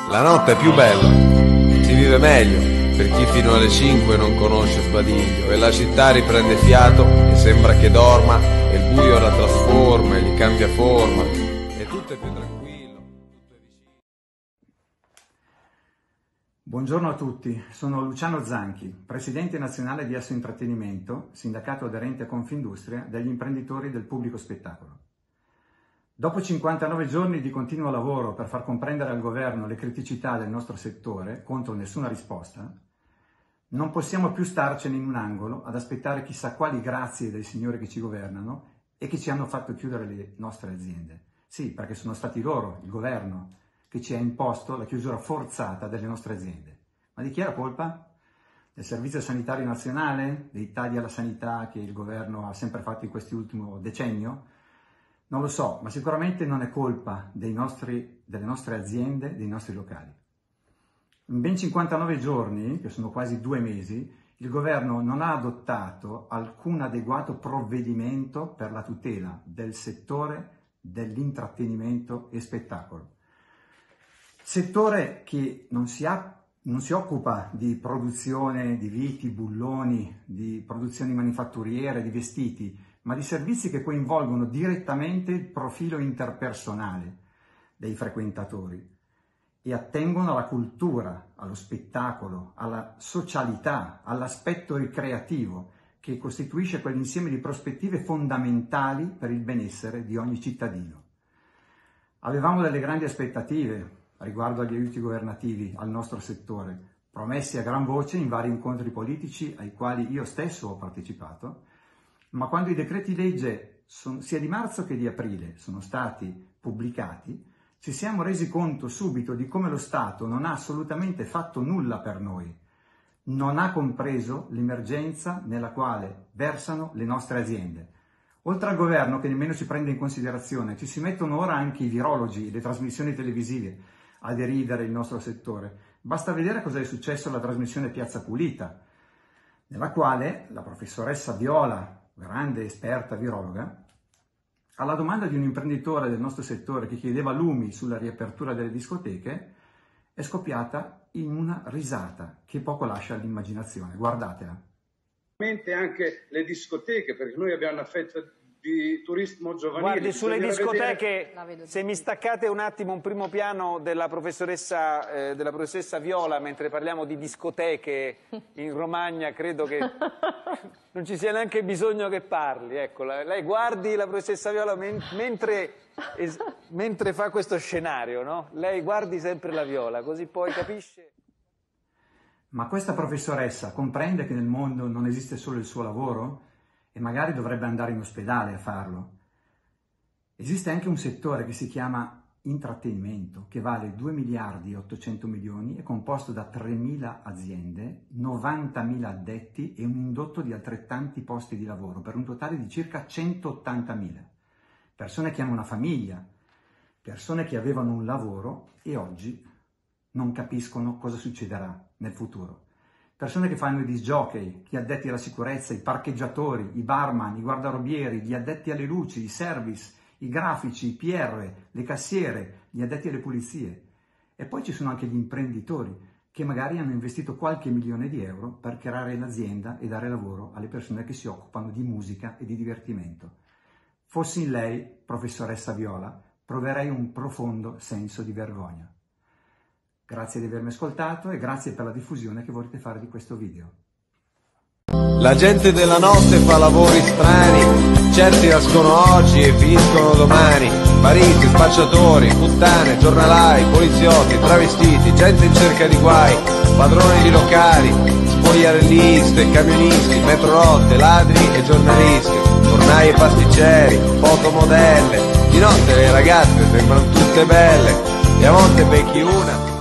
La notte è più bella, si vive meglio per chi fino alle 5 non conosce sbadiglio, e la città riprende fiato e sembra che dorma, e il buio la trasforma e gli cambia forma, e tutto è più tranquillo, tutto è vicino. Buongiorno a tutti, sono Luciano Zanchi, presidente nazionale di Assointrattenimento, sindacato aderente a Confindustria degli imprenditori del pubblico spettacolo. Dopo 59 giorni di continuo lavoro per far comprendere al governo le criticità del nostro settore, contro nessuna risposta, non possiamo più starcene in un angolo ad aspettare chissà quali grazie dai signori che ci governano e che ci hanno fatto chiudere le nostre aziende. Sì, perché sono stati loro, il governo, che ci ha imposto la chiusura forzata delle nostre aziende. Ma di chi è la colpa? Del Servizio Sanitario Nazionale? Dei tagli alla sanità che il governo ha sempre fatto in quest'ultimo decennio? Non lo so, ma sicuramente non è colpa delle nostre aziende, dei nostri locali. In ben 59 giorni, che sono quasi 2 mesi, il governo non ha adottato alcun adeguato provvedimento per la tutela del settore dell'intrattenimento e spettacolo. Settore che non si occupa di produzione di viti, bulloni, di produzioni manifatturiere, di vestiti, ma di servizi che coinvolgono direttamente il profilo interpersonale dei frequentatori e attengono alla cultura, allo spettacolo, alla socialità, all'aspetto ricreativo che costituisce quell'insieme di prospettive fondamentali per il benessere di ogni cittadino. Avevamo delle grandi aspettative riguardo agli aiuti governativi al nostro settore, promessi a gran voce in vari incontri politici ai quali io stesso ho partecipato, ma quando i decreti legge sia di marzo che di aprile sono stati pubblicati, ci siamo resi conto subito di come lo Stato non ha assolutamente fatto nulla per noi, non ha compreso l'emergenza nella quale versano le nostre aziende. Oltre al governo che nemmeno ci prende in considerazione, ci si mettono ora anche i virologi, le trasmissioni televisive a deridere il nostro settore. Basta vedere cosa è successo alla trasmissione Piazza Pulita, nella quale la professoressa Viola, grande esperta virologa, alla domanda di un imprenditore del nostro settore che chiedeva lumi sulla riapertura delle discoteche, è scoppiata in una risata che poco lascia all'immaginazione. Guardatela. Anche le discoteche, perché noi abbiamo una fetta di turismo giovanile. Guardi, sulle discoteche, se mi staccate un attimo un primo piano della professoressa Viola, mentre parliamo di discoteche in Romagna, credo che non ci sia neanche bisogno che parli. Ecco, lei guardi la professoressa Viola mentre fa questo scenario, no? Lei guardi sempre la Viola, così poi capisce. Ma questa professoressa comprende che nel mondo non esiste solo il suo lavoro? E magari dovrebbe andare in ospedale a farlo. Esiste anche un settore che si chiama intrattenimento, che vale 2 miliardi e 800 milioni, è composto da 3.000 aziende, 90.000 addetti e un indotto di altrettanti posti di lavoro, per un totale di circa 180.000. Persone che hanno una famiglia, persone che avevano un lavoro e oggi non capiscono cosa succederà nel futuro. Persone che fanno i disc jockey, gli addetti alla sicurezza, i parcheggiatori, i barman, i guardarobieri, gli addetti alle luci, i service, i grafici, i PR, le cassiere, gli addetti alle pulizie. E poi ci sono anche gli imprenditori che magari hanno investito qualche milione di euro per creare l'azienda e dare lavoro alle persone che si occupano di musica e di divertimento. Fossi in lei, professoressa Viola, proverei un profondo senso di vergogna. Grazie di avermi ascoltato e grazie per la diffusione che volete fare di questo video. La gente della notte fa lavori strani, certi nascono oggi e finiscono domani. Mariti, spacciatori, puttane, giornalai, poliziotti, travestiti, gente in cerca di guai, padroni di locali, spogliarelliste, camionisti, metrorotte, ladri e giornalisti, fornai e pasticceri, fotomodelle. Di notte le ragazze sembrano tutte belle e a volte becchi una